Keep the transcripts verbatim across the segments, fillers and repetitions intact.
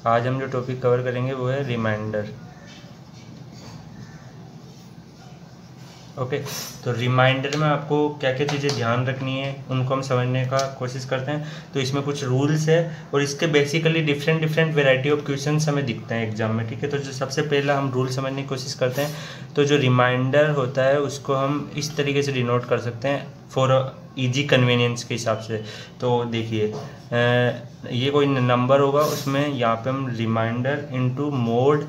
आज हम जो टॉपिक कवर करेंगे वो है रिमाइंडर। ओके, तो रिमाइंडर में आपको क्या क्या चीज़ें ध्यान रखनी है उनको हम समझने का कोशिश करते हैं। तो इसमें कुछ रूल्स है और इसके basically different different variety of questions हमें दिखते हैं एग्जाम में, ठीक है। तो जो सबसे पहला हम रूल समझने की कोशिश करते हैं, तो जो रिमाइंडर होता है उसको हम इस तरीके से डिनोट कर सकते हैं फॉर ईजी कन्वीनियंस के हिसाब से। तो देखिए ये कोई नंबर होगा, उसमें यहाँ पे हम रिमाइंडर इनटू मोड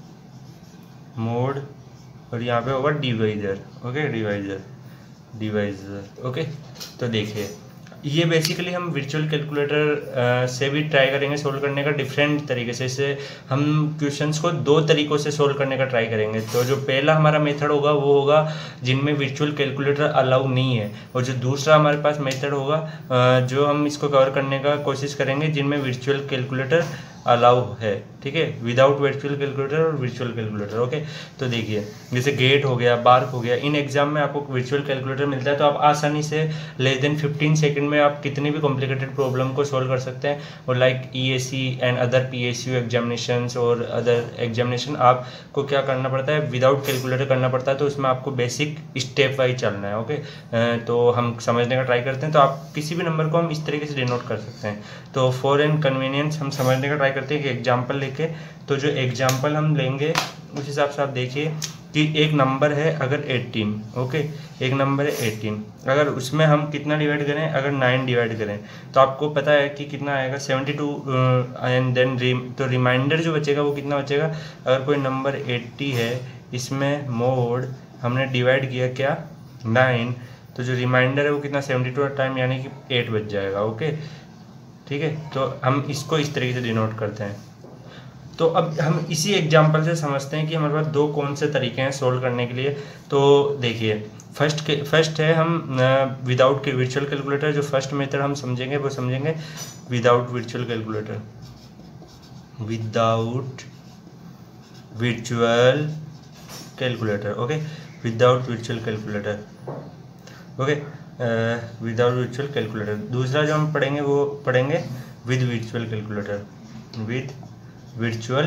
मोड और यहाँ पे होगा divisor. Okay, divisor divisor okay. तो देखिए ये बेसिकली हम वर्चुअल कैलकुलेटर से भी ट्राई करेंगे सोल्व करने का डिफरेंट तरीके से। इससे हम क्वेश्चंस को दो तरीक़ों से सोल्व करने का ट्राई करेंगे। तो जो पहला हमारा मेथड होगा वो होगा जिनमें वर्चुअल कैलकुलेटर अलाउ नहीं है, और जो दूसरा हमारे पास मेथड होगा जो हम इसको कवर करने का कोशिश करेंगे जिनमें वर्चुअल कैलकुलेटर अलाउ है, ठीक है, विदाउट वर्चुअल कैलकुलेटर और वर्चुअल कैलकुलेटर। ओके, तो देखिए जैसे गेट हो गया, बार्क हो गया, इन एग्जाम में आपको वर्चुअल कैलकुलेटर मिलता है, तो आप आसानी से लेस देन फिफ्टीन सेकंड में आप कितनी भी कॉम्प्लिकेटेड प्रॉब्लम को सॉल्व कर सकते हैं। और like E S C and other P S U examinations और अदर एग्जामिनेशन आपको क्या करना पड़ता है, विदाउट कैलकुलेटर करना पड़ता है। तो उसमें आपको बेसिक स्टेप वाइज चलना है। ओके, तो हम समझने का ट्राई करते हैं। तो आप किसी भी नंबर को हम इस तरीके से डिनोट कर सकते हैं। तो फॉर एन कन्वीनियंस हम समझने का ट्राई करते हैं कि एग्जाम्पल लेके, तो जो एग्जाम्पल हम लेंगे उस हिसाब से आप देखिए कि एक नंबर है अगर अठारह, ओके, एक नंबर है अठारह, अगर उसमें हम कितना डिवाइड करें, अगर नाइन डिवाइड करें तो आपको पता है कि कितना आएगा सेवेंटी टू, एंड देन तो रिमाइंडर जो बचेगा वो कितना बचेगा। अगर कोई नंबर अस्सी है, इसमें मोड हमने डिवाइड किया क्या नाइन, तो जो रिमाइंडर है वो कितना सेवेंटी टू टाइम यानी कि एट बच जाएगा। ओके, ठीक है, तो हम इसको इस तरीके से डिनोट करते हैं। तो अब हम इसी एग्जांपल से समझते हैं कि हमारे पास दो कौन से तरीके हैं सोल्व करने के लिए। तो देखिए फर्स्ट के फर्स्ट है हम विदाउट वर्चुअल कैलकुलेटर। जो फर्स्ट मेथड हम समझेंगे वो समझेंगे without virtual calculator, without virtual calculator. Okay, without virtual calculator. Okay, without virtual calculator. दूसरा जो हम पढ़ेंगे वो पढ़ेंगे with virtual calculator, with virtual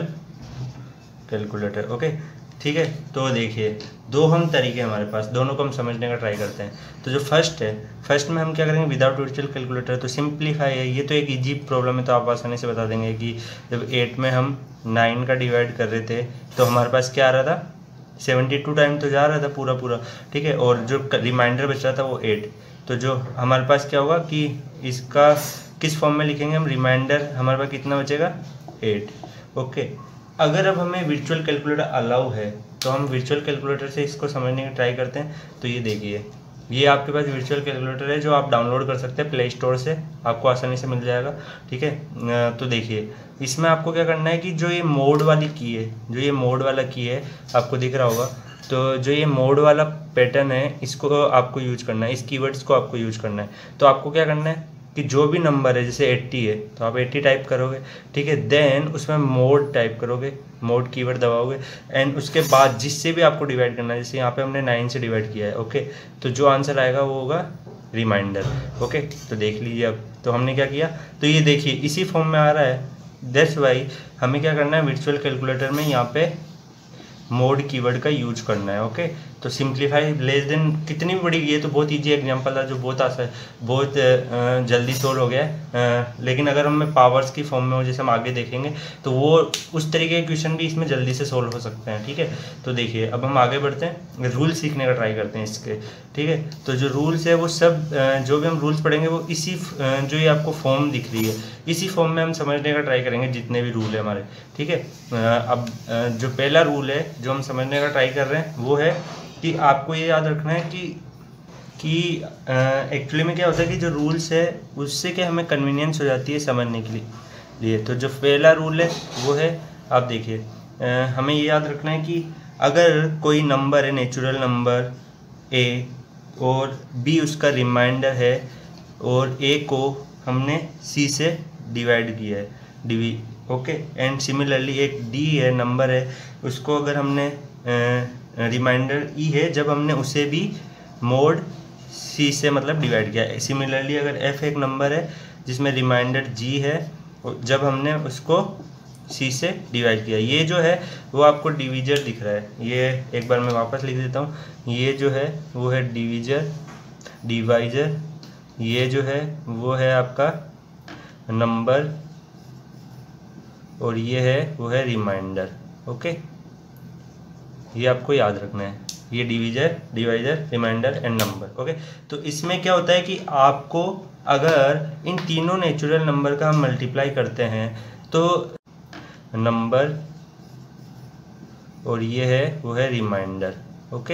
calculator. Okay, ठीक है। तो देखिए दो हम तरीके हमारे पास, दोनों को हम समझने का ट्राई करते हैं। तो जो फर्स्ट है, फर्स्ट में हम क्या करेंगे विदाउट वर्चुअल कैलकुलेटर। तो सिंप्लीफाई है, ये तो एक इजी प्रॉब्लम है, तो आप आसानी से बता देंगे कि जब एट में हम नाइन का डिवाइड कर रहे थे तो हमारे पास क्या आ रहा था, सेवेंटी टू टाइम तो जा रहा था पूरा पूरा, ठीक है, और जो रिमाइंडर बच रहा था वो एट। तो जो हमारे पास क्या होगा कि इसका किस फॉर्म में लिखेंगे हम, रिमाइंडर हमारे पास कितना बचेगा एट। ओके, अगर अब हमें वर्चुअल कैलकुलेटर अलाउ है तो हम वर्चुअल कैलकुलेटर से इसको समझने की ट्राई करते हैं। तो ये देखिए ये आपके पास वर्चुअल कैलकुलेटर है जो आप डाउनलोड कर सकते हैं प्ले स्टोर से, आपको आसानी से मिल जाएगा, ठीक है। तो देखिए इसमें आपको क्या करना है कि जो ये मोड वाली की है, जो ये मोड वाला की है आपको दिख रहा होगा, तो जो ये मोड वाला पैटर्न है इसको आपको यूज करना है, इस कीवर्ड्स को आपको यूज करना है। तो आपको क्या करना है कि जो भी नंबर है जैसे अस्सी है तो आप अस्सी टाइप करोगे, ठीक है, देन उसमें मोड टाइप करोगे, मोड कीवर्ड दबाओगे, एंड उसके बाद जिससे भी आपको डिवाइड करना है, जैसे यहाँ पे हमने नाइन से डिवाइड किया है, ओके, तो जो आंसर आएगा वो होगा रिमाइंडर। ओके, तो देख लीजिए अब तो हमने क्या किया, तो ये देखिए इसी फॉर्म में आ रहा है, दैट्स वाई हमें क्या करना है वर्चुअल कैलकुलेटर में यहाँ पे मोड कीवर्ड का यूज करना है। ओके, तो सिंप्लीफाई लेस देन कितनी भी बड़ी, ये तो बहुत इजी एग्जांपल था जो बहुत आसान बहुत जल्दी सोल्व हो गया है, लेकिन अगर हमें पावर्स की फॉर्म में हो जैसे हम आगे देखेंगे तो वो उस तरीके के क्वेश्चन भी इसमें जल्दी से सोल्व हो सकते हैं, ठीक है। तो देखिए अब हम आगे बढ़ते हैं, रूल सीखने का ट्राई करते हैं इसके, ठीक है। तो जो रूल्स है वो सब जो भी हम रूल्स पढ़ेंगे वो इसी जो ये आपको फॉर्म दिख रही है इसी फॉर्म में हम समझने का ट्राई करेंगे जितने भी रूल है हमारे, ठीक है। अब जो पहला रूल है जो हम समझने का ट्राई कर रहे हैं वो है कि आपको ये याद रखना है कि कि एक्चुअली में क्या होता है कि जो रूल्स है उससे क्या हमें कन्वीनियंस हो जाती है समझने के लिए लिए तो जो पहला रूल है वो है, आप देखिए हमें ये याद रखना है कि अगर कोई नंबर है नेचुरल नंबर ए और बी उसका रिमाइंडर है और ए को हमने सी से डिवाइड किया है डिवी, ओके, एंड सिमिलरली एक डी है नंबर है उसको अगर हमने रिमाइंडर ई है जब हमने उसे भी मोड सी से मतलब डिवाइड किया है। सिमिलरली अगर एफ एक नंबर है जिसमें रिमाइंडर जी है जब हमने उसको सी से डिवाइड किया। ये जो है वो आपको डिवीजर दिख रहा है, ये एक बार मैं वापस लिख देता हूँ। ये जो है वो है डिवीजर डिवाइजर, ये जो है वो है आपका नंबर, और ये है वो है रिमाइंडर। ओके, ये आपको याद रखना है, ये divisor divisor remainder and number. Okay, तो इसमें क्या होता है कि आपको अगर इन तीनों नेचुरल नंबर का हम मल्टीप्लाई करते हैं तो नंबर, और ये है वो है रिमाइंडर। ओके,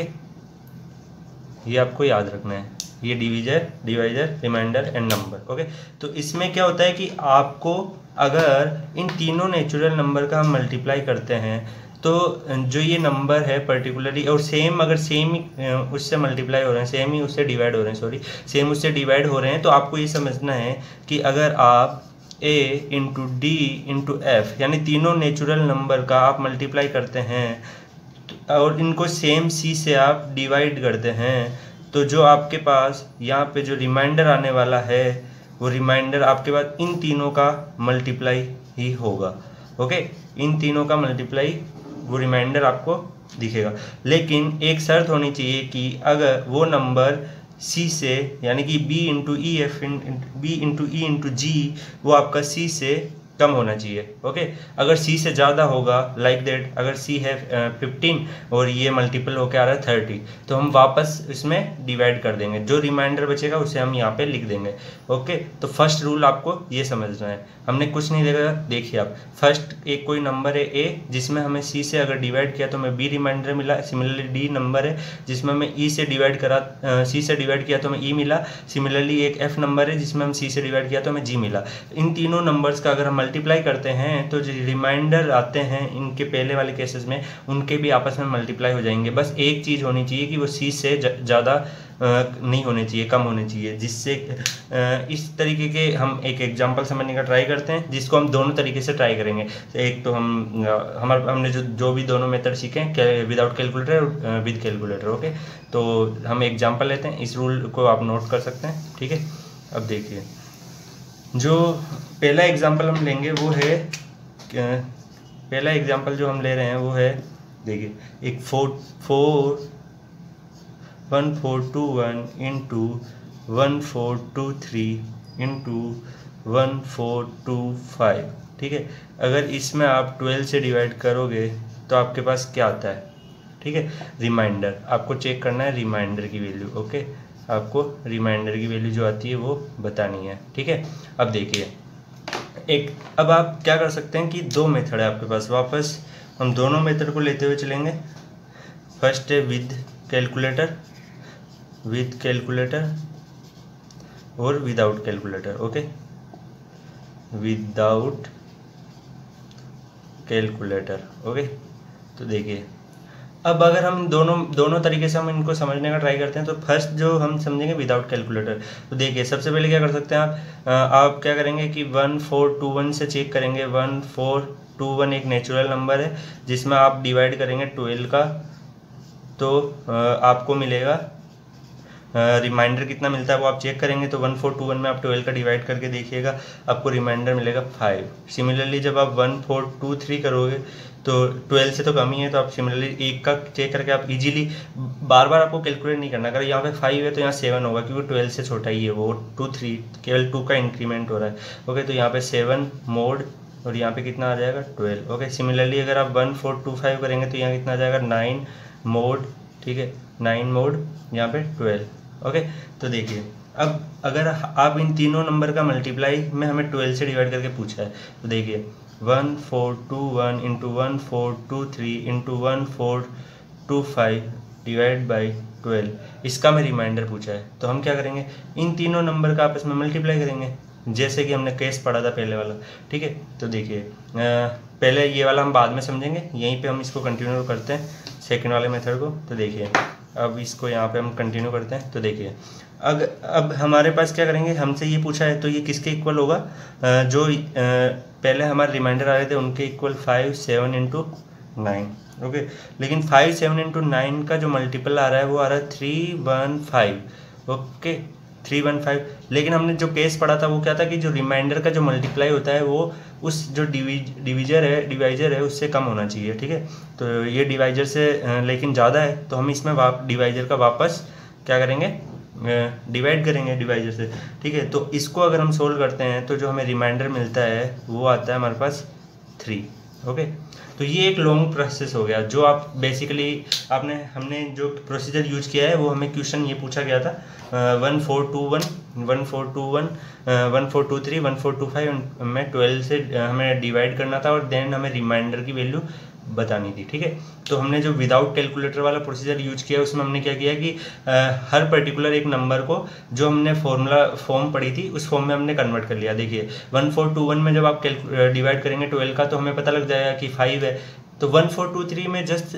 ये आपको याद रखना है, ये divisor divisor remainder and number. Okay, तो इसमें क्या होता है कि आपको अगर इन तीनों नेचुरल नंबर का हम मल्टीप्लाई करते हैं तो जो ये नंबर है पर्टिकुलरली, और सेम अगर सेम ही उससे मल्टीप्लाई हो रहे हैं, सेम ही उससे डिवाइड हो रहे हैं, सॉरी सेम उससे डिवाइड हो रहे हैं, तो आपको ये समझना है कि अगर आप a into D into F यानी तीनों नेचुरल नंबर का आप मल्टीप्लाई करते हैं और इनको सेम c से आप डिवाइड करते हैं, तो जो आपके पास यहाँ पे जो रिमाइंडर आने वाला है वो रिमाइंडर आपके पास इन तीनों का मल्टीप्लाई ही होगा। ओके, इन तीनों का मल्टीप्लाई वो रिमाइंडर आपको दिखेगा। लेकिन एक शर्त होनी चाहिए कि अगर वो नंबर c से यानी कि b into E F B into E into G वो आपका c से कम होना चाहिए। ओके, अगर c से ज़्यादा होगा लाइक दैट, अगर c है फिफ्टीन और ये मल्टीपल होकर आ रहा है थर्टी, तो हम वापस इसमें डिवाइड कर देंगे, जो रिमाइंडर बचेगा उसे हम यहाँ पे लिख देंगे। ओके, तो फर्स्ट रूल आपको ये समझना है, हमने कुछ नहीं देखा। देखिए आप फर्स्ट एक कोई नंबर है a जिसमें हमें c से अगर डिवाइड किया तो हमें b रिमाइंडर मिला। सिमिलरली d नंबर है जिसमें हमें e से डिवाइड करा c से डिवाइड किया तो हमें e मिला। सिमिलरली एक f नंबर है जिसमें हम c से डिवाइड किया तो हमें g मिला। इन तीनों नंबर्स का अगर हम मल्टीप्लाई करते हैं तो जो रिमाइंडर आते हैं इनके पहले वाले केसेस में उनके भी आपस में मल्टीप्लाई हो जाएंगे। बस एक चीज़ होनी चाहिए कि वो c से ज़्यादा नहीं होने चाहिए, कम होने चाहिए, जिससे इस तरीके के हम एक एग्जांपल समझने का ट्राई करते हैं जिसको हम दोनों तरीके से ट्राई करेंगे। एक तो हम हमारे हमने जो जो भी दोनों मेथड सीखे हैं, विदाउट कैलकुलेटर और विद कैलकुलेटर। ओके, तो हम एग्जांपल लेते हैं, इस रूल को आप नोट कर सकते हैं। ठीक है, अब देखिए जो पहला एग्जांपल हम लेंगे वो है, पहला एग्जांपल जो हम ले रहे हैं वो है, देखिए एक four four one four two one into one four two three into one four two five. ठीक है, अगर इसमें आप ट्वेल्व से डिवाइड करोगे तो आपके पास क्या आता है? ठीक है, रिमाइंडर आपको चेक करना है, रिमाइंडर की वैल्यू। ओके, आपको रिमाइंडर की वैल्यू जो आती है वो बतानी है। ठीक है, अब देखिए एक, अब आप क्या कर सकते हैं कि दो मेथड है आपके पास, वापस हम दोनों मेथड को लेते हुए चलेंगे। फर्स्ट है विद कैलकुलेटर, विद कैलकुलेटर और without calculator. Okay, without calculator. Okay, तो देखिए अब अगर हम दोनों दोनों तरीके से हम इनको समझने का ट्राई करते हैं तो फर्स्ट जो हम समझेंगे विदाउट कैलकुलेटर। तो देखिए सबसे पहले क्या कर सकते हैं आप आप क्या करेंगे कि वन फोर टू वन से चेक करेंगे। वन फोर टू वन एक नेचुरल नंबर है जिसमें आप डिवाइड करेंगे ट्वेल्व का, तो आपको मिलेगा रिमाइंडर कितना मिलता है वो आप चेक करेंगे। तो वन फोर टू वन में आप ट्वेल्व का डिवाइड करके देखिएगा, आपको रिमाइंडर मिलेगा फाइव। सिमिलरली जब आप वन फोर टू थ्री करोगे तो ट्वेल्व से तो कम ही है, तो आप सिमिलरली एक का चेक करके आप इजीली, बार बार आपको कैलकुलेट नहीं करना। अगर यहाँ पे फाइव है तो यहाँ सेवन होगा क्योंकि ट्वेल्व से छोटा ही है वो, टू थ्री केवल टू का इंक्रीमेंट हो रहा है। ओके, तो यहाँ पे सेवन मोड और यहाँ पे कितना आ जाएगा ट्वेल्व। ओके, सिमिलरली अगर आप वन फोर टू फाइव करेंगे तो यहाँ कितना आ जाएगा नाइन मोड। ठीक है, नाइन मोड यहाँ पे ट्वेल्व। ओके, तो देखिए अब अगर आप इन तीनों नंबर का मल्टीप्लाई में हमें ट्वेल्व से डिवाइड करके पूछा है तो देखिए one four two one into one four two three into one four two five divide by twelve, इसका मैं रिमाइंडर पूछा है। तो हम क्या करेंगे, इन तीनों नंबर का आपस में मल्टीप्लाई करेंगे जैसे कि हमने केस पढ़ा था पहले वाला। ठीक है, तो देखिए पहले ये वाला हम बाद में समझेंगे, यहीं पे हम इसको कंटिन्यू करते हैं सेकंड वाले मेथड को। तो देखिए अब इसको यहाँ पे हम कंटिन्यू करते हैं। तो देखिए अग अब हमारे पास क्या करेंगे, हमसे ये पूछा है तो ये किसके इक्वल होगा, जो पहले हमारे रिमाइंडर आ रहे थे उनके equal five seven into nine. Okay, लेकिन फाइव सेवन इंटू नाइन का जो मल्टीपल आ रहा है वो आ रहा है three one five. Okay, three three one five. लेकिन हमने जो केस पढ़ा था वो क्या था कि जो रिमाइंडर का जो मल्टीप्लाई होता है वो उस जो डिविज डिविजर है डिवाइजर है उससे कम होना चाहिए, ठीक है। तो ये डिवाइजर से लेकिन ज़्यादा है, तो हम इसमें वाप डिवाइजर का वापस क्या करेंगे, डिवाइड करेंगे डिवाइजर से, ठीक है। तो इसको अगर हम सोल्व करते हैं तो जो हमें रिमाइंडर मिलता है वो आता है हमारे पास थ्री, ओके। तो ये एक लॉन्ग प्रोसेस हो गया जो आप बेसिकली आपने हमने जो प्रोसीजर यूज किया है वो हमें क्वेश्चन ये पूछा गया था one four two one one four two one one four two three one four two five में ट्वेल्व से हमें डिवाइड करना था और देन हमें रिमाइंडर की वैल्यू बतानी थी, ठीक है। तो हमने जो विदाउट कैलकुलेटर वाला प्रोसीजर यूज किया उसमें हमने क्या किया कि आ, हर पर्टिकुलर एक नंबर को जो हमने फॉर्मूला फॉर्म पढ़ी थी उस फॉर्म में हमने कन्वर्ट कर लिया। देखिए वन फोर टू वन में जब आप डिवाइड करेंगे ट्वेल्व का तो हमें पता लग जाएगा कि फाइव है। तो वन फोर टू थ्री में just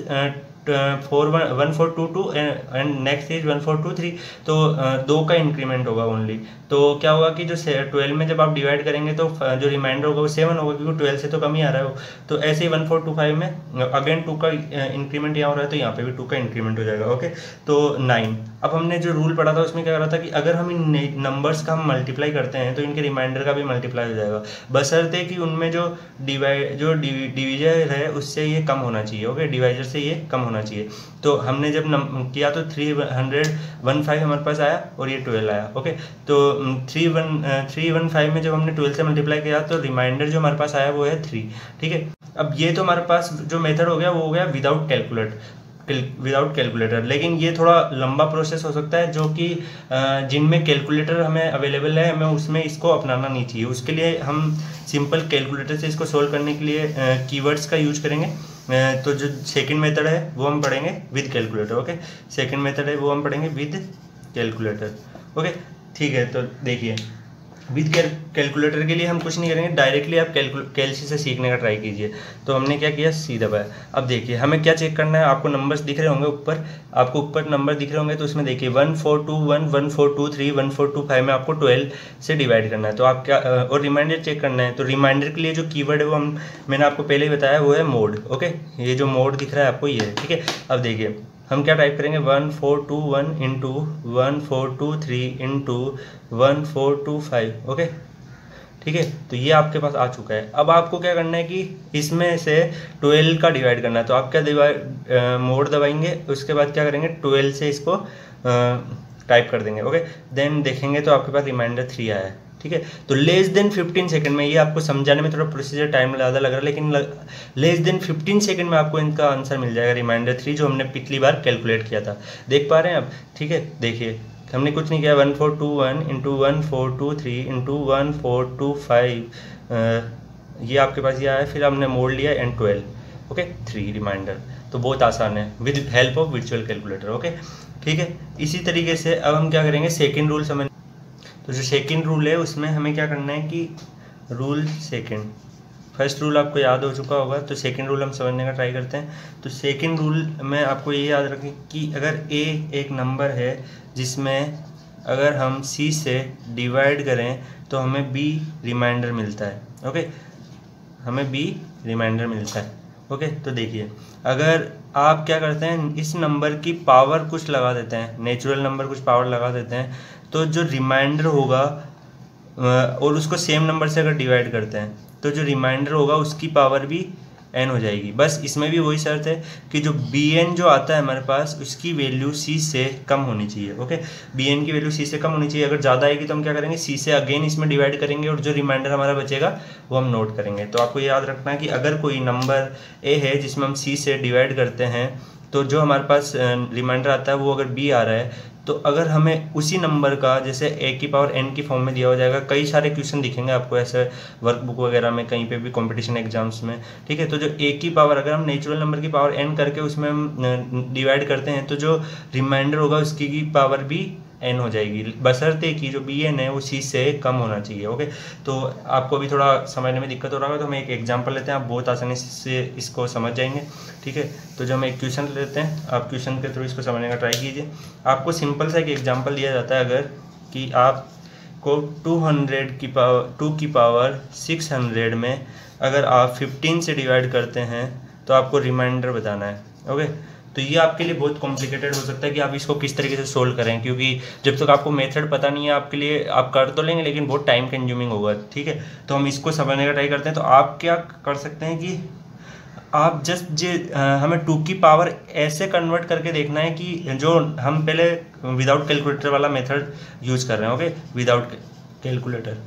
four one one four two two and next is one four two three, तो uh, दो का इंक्रीमेंट होगा ओनली। तो क्या होगा कि जो ट्वेल्व में जब आप डिवाइड करेंगे तो जो रिमाइंडर होगा वो सेवन होगा क्योंकि ट्वेल्व से तो कम ही आ रहा है वो। तो ऐसे ही वन फोर टू फाइव में अगेन टू का इंक्रीमेंट यहाँ हो रहा है तो यहाँ पे भी टू का इंक्रीमेंट हो जाएगा, ओके। तो नाइन। अब हमने जो रूल पढ़ा था उसमें क्या करा था कि अगर हम इन नंबर्स का हम मल्टीप्लाई करते हैं तो इनके रिमाइंडर का भी मल्टीप्लाई हो जाएगा, बशर्ते कि उनमें जो डिवाइड जो डिविजर है उससे ये कम होना चाहिए, ओके, डिवाइजर से ये कम होना चाहिए। तो हमने जब किया तो थ्री हंड्रेड वन फाइव हमारे पास आया और ये ट्वेल्व आया, ओके। तो three one three one five में जब हमने ट्वेल्व से मल्टीप्लाई किया तो रिमाइंडर जो हमारे पास आया वो है थ्री, ठीक है। अब ये तो हमारे पास जो मेथड हो गया वो हो गया विदाउट कैलकुलेट विदाउट कैलकुलेटर। लेकिन ये थोड़ा लंबा प्रोसेस हो सकता है जो कि जिनमें कैलकुलेटर हमें अवेलेबल है हमें उसमें इसको अपनाना नहीं चाहिए। उसके लिए हम सिंपल कैलकुलेटर से इसको सोल्व करने के लिए कीवर्ड्स का यूज करेंगे। तो जो सेकंड मेथड है वो हम पढ़ेंगे with calculator, okay. Second method है वो हम पढ़ेंगे विद कैलकुलेटर, ओके, ठीक है। तो देखिए विद कैलकुलेटर के लिए हम कुछ नहीं करेंगे, डायरेक्टली आप कैलसी से सीखने का ट्राई कीजिए। तो हमने क्या किया, सी दबाया। अब देखिए हमें क्या चेक करना है, आपको नंबर्स दिख रहे होंगे ऊपर, आपको ऊपर नंबर दिख रहे होंगे तो उसमें देखिए one four two one one four two three one four two five में आपको ट्वेल्व से डिवाइड करना है। तो आप क्या और रिमाइंडर चेक करना है। तो रिमाइंडर के लिए जो कीवर्ड है वो हम मैंने आपको पहले ही बताया वो है मोड, ओके। ये जो मोड दिख रहा है आपको ये है, ठीक है। अब देखिए हम क्या टाइप करेंगे, one four two one into one four two three into one four two five, okay, ठीक है। तो ये आपके पास आ चुका है। अब आपको क्या करना है कि इसमें से ट्वेल्व का डिवाइड करना है। तो आप क्या डिवाइड मोड दबाएंगे, उसके बाद क्या करेंगे ट्वेल्व से इसको टाइप कर देंगे, ओके। देन देखेंगे तो आपके पास रिमाइंडर थ्री आया है, ठीक है। तो लेस देन फिफ्टीन सेकंड में, ये आपको समझाने में थोड़ा प्रोसीजर टाइम ज़्यादा लग रहा है लेकिन लेस देन फिफ्टीन सेकंड में आपको इनका आंसर मिल जाएगा, रिमाइंडर थ्री जो हमने पिछली बार कैलकुलेट किया था। देख पा रहे हैं आप, ठीक है। देखिए हमने कुछ नहीं किया, one four two one into one four two three into one four two five, ये आपके पास ये आया। फिर हमने मोड़ लिया and twelve, okay, three remainder. तो बहुत आसान है with help of virtual calculator, okay, ठीक है। इसी तरीके से अब हम क्या करेंगे, सेकेंड रूल समझ। तो जो सेकंड रूल है उसमें हमें क्या करना है कि रूल सेकंड, फर्स्ट रूल आपको याद हो चुका होगा तो सेकंड रूल हम समझने का ट्राई करते हैं। तो सेकंड रूल में आपको ये याद रखें कि अगर ए एक नंबर है जिसमें अगर हम सी से डिवाइड करें तो हमें बी रिमाइंडर मिलता है, ओके, हमें बी रिमाइंडर मिलता है, ओके। तो देखिए अगर आप क्या करते हैं, इस नंबर की पावर कुछ लगा देते हैं, नेचुरल नंबर कुछ पावर लगा देते हैं, तो जो रिमाइंडर होगा और उसको सेम नंबर से अगर डिवाइड करते हैं तो जो रिमाइंडर होगा उसकी पावर भी एन हो जाएगी। बस इसमें भी वही शर्त है कि जो बी एन जो आता है हमारे पास उसकी वैल्यू सी से कम होनी चाहिए, ओके। बी एन की वैल्यू सी से कम होनी चाहिए। अगर ज़्यादा आएगी तो हम क्या करेंगे, सी से अगेन इसमें डिवाइड करेंगे और जो रिमाइंडर हमारा बचेगा वो हम नोट करेंगे। तो आपको याद रखना है कि अगर कोई नंबर ए है जिसमें हम सी से डिवाइड करते हैं तो जो हमारे पास रिमाइंडर आता है वो अगर बी आ रहा है तो अगर हमें उसी नंबर का जैसे ए की पावर एन की फॉर्म में दिया हो जाएगा, कई सारे क्वेश्चन दिखेंगे आपको ऐसे वर्कबुक वगैरह में, कहीं पे भी कंपटीशन एग्जाम्स में, ठीक है। तो जो ए की पावर अगर हम नेचुरल नंबर की पावर एन करके उसमें हम डिवाइड करते हैं तो जो रिमाइंडर होगा उसकी की पावर भी एन हो जाएगी, बशर्ते कि जो बी एन है वो सी से कम होना चाहिए, ओके। तो आपको भी थोड़ा समझने में दिक्कत हो रहा होगा तो हम एक एग्जांपल लेते हैं, आप बहुत आसानी से इसको समझ जाएंगे, ठीक है। तो जो हम एक क्वेश्चन लेते हैं, आप क्वेश्चन के थ्रू इसको समझने का ट्राई कीजिए। आपको सिंपल सा एक एग्जांपल दिया जाता है, अगर कि आपको टू हंड्रेड की पावर टू की पावर सिक्स हंड्रेड में अगर आप फिफ्टीन से डिवाइड करते हैं तो आपको रिमाइंडर बताना है, ओके। तो ये आपके लिए बहुत कॉम्प्लिकेटेड हो सकता है कि आप इसको किस तरीके से सोल्व करें, क्योंकि जब तक आपको मेथड पता नहीं है आपके लिए, आप कर तो लेंगे लेकिन बहुत टाइम कंज्यूमिंग होगा, ठीक है। तो हम इसको समझने का ट्राई करते हैं। तो आप क्या कर सकते हैं कि आप जस्ट जे हमें टू की पावर ऐसे कन्वर्ट करके देखना है कि जो हम पहले विदाउट कैलकुलेटर वाला मेथड यूज कर रहे हैं, okay, without calculator,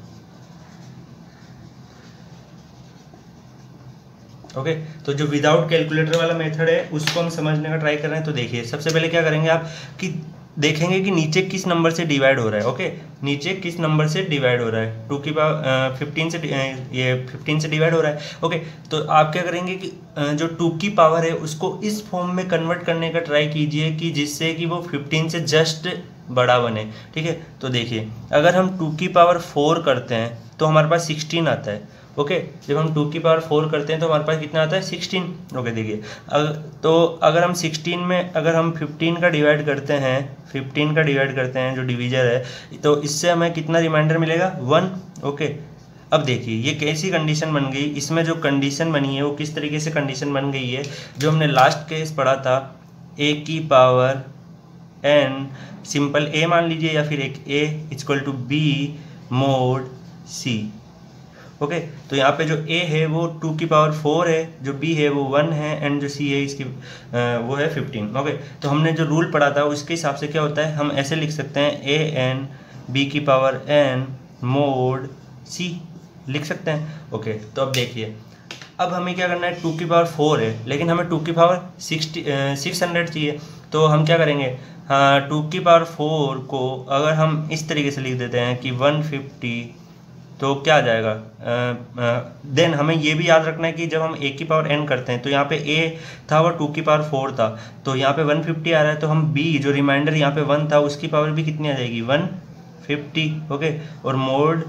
okay okay, तो जो विदाउट कैलकुलेटर वाला मेथड है उसको हम समझने का ट्राई कर रहे हैं। तो देखिए सबसे पहले क्या करेंगे आप कि देखेंगे कि नीचे किस नंबर से डिवाइड हो रहा है, ओके okay? नीचे किस नंबर से डिवाइड हो रहा है, टू की पावर फिफ्टीन से ये फिफ्टीन से डिवाइड हो रहा है, ओके okay? तो आप क्या करेंगे कि जो टू की पावर है उसको इस फॉर्म में कन्वर्ट करने का ट्राई कीजिए कि जिससे कि वो फिफ्टीन से जस्ट बड़ा बने, ठीक है। तो देखिए अगर हम टू की पावर फोर करते हैं तो हमारे पास सिक्सटीन आता है, ओके okay, जब हम टू की पावर फोर करते हैं तो हमारे पास कितना आता है, सिक्सटीन, ओके। देखिए अगर तो अगर हम सिक्सटीन में अगर हम फिफ्टीन का डिवाइड करते हैं, फिफ्टीन का डिवाइड करते हैं जो डिवीजर है, तो इससे हमें कितना रिमाइंडर मिलेगा, वन, ओके। अब देखिए ये कैसी कंडीशन बन गई, इसमें जो कंडीशन बनी है वो किस तरीके से कंडीशन बन गई है, जो हमने लास्ट केस पढ़ा था, ए की पावर एन, सिंपल ए मान लीजिए या फिर एक A equal to B mod C, okay okay, तो यहाँ पे जो a है वो टू की पावर फोर है, जो b है वो वन है, एंड जो c है इसकी आ, वो है फिफ्टीन, ओके okay, तो हमने जो रूल पढ़ा था उसके हिसाब से क्या होता है, हम ऐसे लिख सकते हैं a n b की पावर n मोड c लिख सकते हैं, ओके okay, तो अब देखिए अब हमें क्या करना है, टू की पावर फोर है लेकिन हमें टू की पावर सिक्सटी सिक्स हंड्रेड चाहिए, तो हम क्या करेंगे, हाँ टू की पावर फोर को अगर हम इस तरीके से लिख देते हैं कि वन फिफ्टी, तो क्या आ जाएगा, देन हमें ये भी याद रखना है कि जब हम a की पावर n करते हैं तो यहाँ पे a था वो टू की पावर फोर था, तो यहाँ पे वन फिफ्टी आ रहा है, तो हम b जो रिमाइंडर यहाँ पे वन था उसकी पावर भी कितनी आ जाएगी, वन फिफ्टी, ओके, और मोड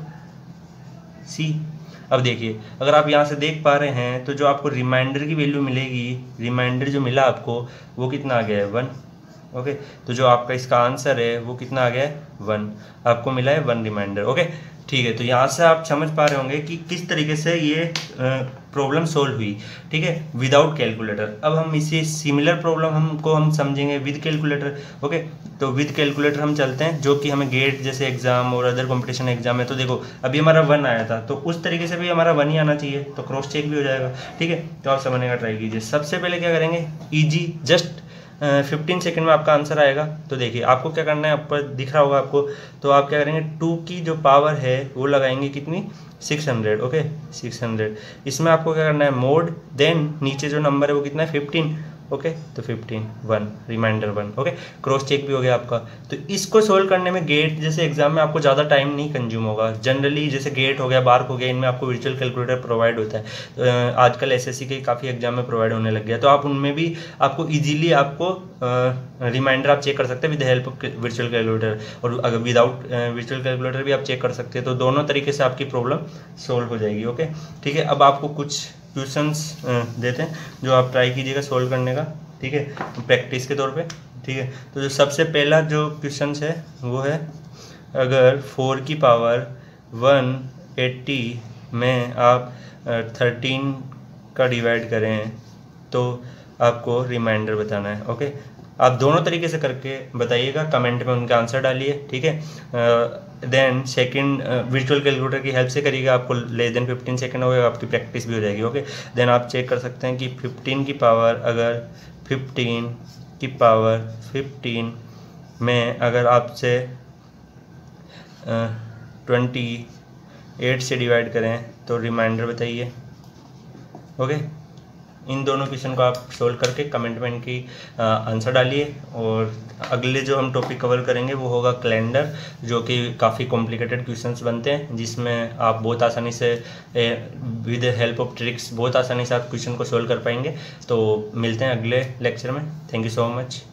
c। अब देखिए अगर आप यहाँ से देख पा रहे हैं तो जो आपको रिमाइंडर की वैल्यू मिलेगी, रिमाइंडर जो मिला आपको वो कितना आ गया है, वन, ओके okay, तो जो आपका इसका आंसर है वो कितना आ गया है, वन, आपको मिला है वन रिमाइंडर, ओके okay? ठीक है। तो यहाँ से आप समझ पा रहे होंगे कि किस तरीके से ये प्रॉब्लम सोल्व हुई, ठीक है, विदाउट कैलकुलेटर। अब हम इसी सिमिलर प्रॉब्लम हमको हम समझेंगे विद कैलकुलेटर, ओके। तो विद कैलकुलेटर हम चलते हैं, जो कि हमें गेट जैसे एग्जाम और अदर कंपटीशन एग्जाम है। तो देखो अभी हमारा वन आया था, तो उस तरीके से भी हमारा वन ही आना चाहिए, तो क्रॉस चेक भी हो जाएगा, ठीक है। तो आप समझने का ट्राई कीजिए। सबसे पहले क्या करेंगे, ईजी, जस्ट फिफ्टीन सेकेंड में आपका आंसर आएगा। तो देखिए आपको क्या करना है, ऊपर दिख रहा होगा आपको, तो आप क्या करेंगे, टू की जो पावर है वो लगाएंगे कितनी, six hundred, okay, six hundred. इसमें आपको क्या करना है, मोड, देन नीचे जो नंबर है वो कितना है, फिफ्टीन, ओके, तो fifteen, one, remainder one, okay, cross check भी हो गया आपका। तो इसको सोल्व करने में गेट जैसे एग्जाम में आपको ज़्यादा टाइम नहीं कंज्यूम होगा। जनरली जैसे गेट हो गया, बार्क हो गया, इनमें आपको वर्चुअल कैलकुलेटर प्रोवाइड होता है। तो आजकल एसएससी के काफ़ी एग्जाम में प्रोवाइड होने लग गया, तो आप उनमें भी आपको ईजिली आपको रिमाइंडर आप चेक कर सकते हैं with help of virtual calculator, और अगर विदाउट वर्चुअल कैलकुलेटर भी आप चेक कर सकते हैं। तो दोनों तरीके से आपकी प्रॉब्लम सोल्व हो जाएगी, ओके, ठीक है। अब आपको कुछ क्वेश्चंस देते हैं जो आप ट्राई कीजिएगा सोल्व करने का, ठीक है, प्रैक्टिस के तौर पे, ठीक है। तो जो सबसे पहला जो क्वेश्चन है वो है, अगर फोर की पावर वन एट्टी में आप थर्टीन का डिवाइड करें तो आपको रिमाइंडर बताना है, ओके। आप दोनों तरीके से करके बताइएगा, कमेंट में उनका आंसर डालिए, ठीक है। देन सेकंड वर्चुअल कैलकुलेटर की हेल्प से करिएगा, आपको लेस देन फिफ्टीन सेकंड होगा, आपकी प्रैक्टिस भी हो जाएगी, ओके। देन आप चेक कर सकते हैं कि फिफ्टीन की पावर अगर फिफ्टीन की पावर फिफ्टीन में अगर आपसे ट्वेंटी एट से डिवाइड करें तो रिमाइंडर बताइए, ओके। इन दोनों क्वेश्चन को आप सोल्व करके कमेंट में इनकी आंसर डालिए। और अगले जो हम टॉपिक कवर करेंगे वो होगा कैलेंडर, जो कि काफ़ी कॉम्प्लिकेटेड क्वेश्चंस बनते हैं, जिसमें आप बहुत आसानी से विद हेल्प ऑफ ट्रिक्स बहुत आसानी से आप क्वेश्चन को सोल्व कर पाएंगे। तो मिलते हैं अगले लेक्चर में। Thank you so much.